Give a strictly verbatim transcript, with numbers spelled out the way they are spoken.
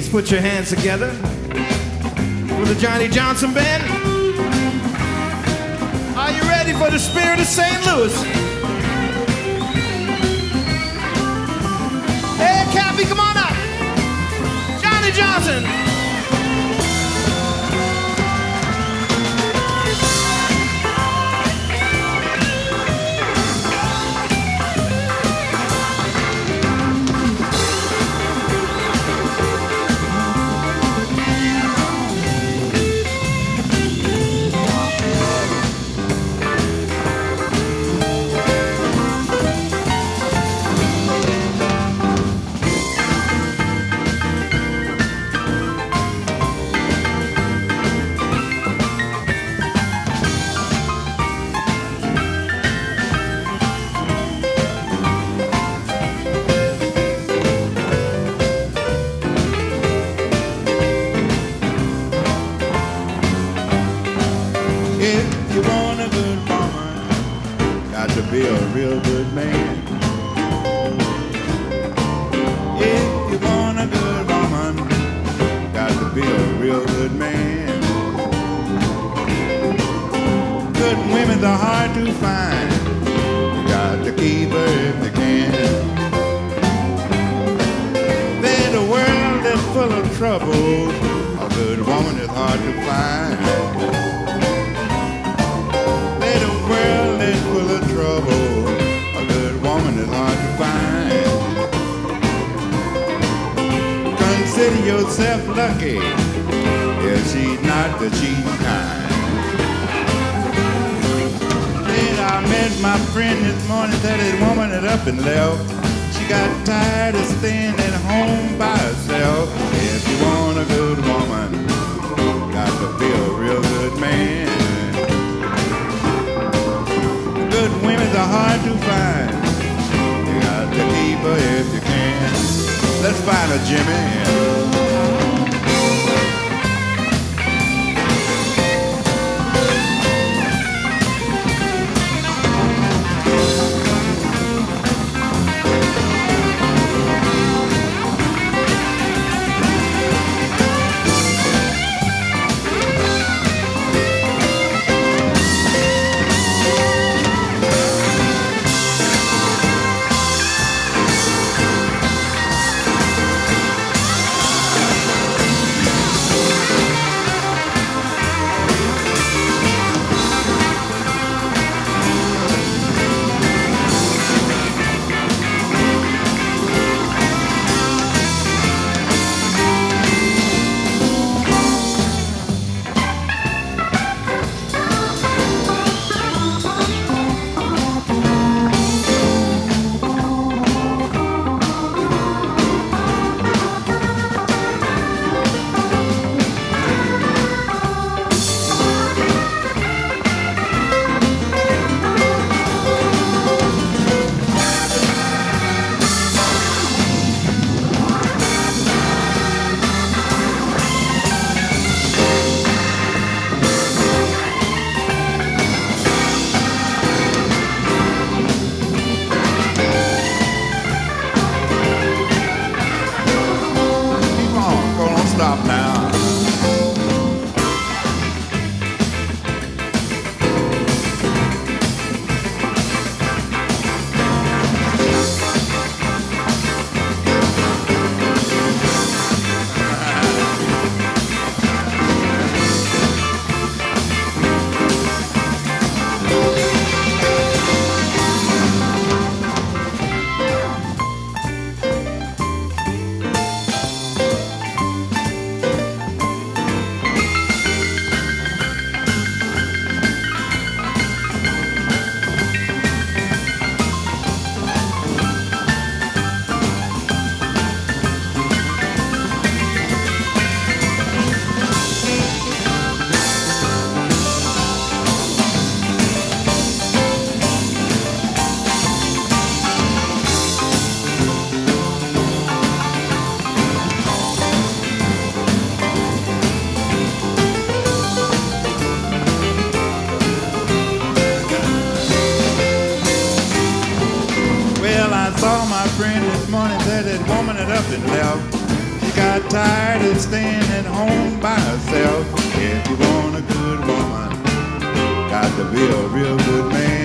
Please put your hands together for the Johnnie Johnson Band. Are you ready for the spirit of Saint Louis? Hey, Cappy, come on up. Johnnie Johnson. If you want a good woman, got to be a real good man. If you want a good woman, got to be a real good man. Good women are hard to find. You got to keep her if you can. There's a world that's full of trouble. A good woman is hard to find. World is full of trouble. A good woman is hard to find. Consider yourself lucky if she's not the cheating kind. Then I met my friend this morning, said his woman had up and left. She got tired of staying at home by herself. If you want a good woman, got to be a real good man. Good women are hard to find. You got to keep her if you can. Let's find her, Jimmy. got tired of staying at home by herself. If you want a good woman, got to be a real good man.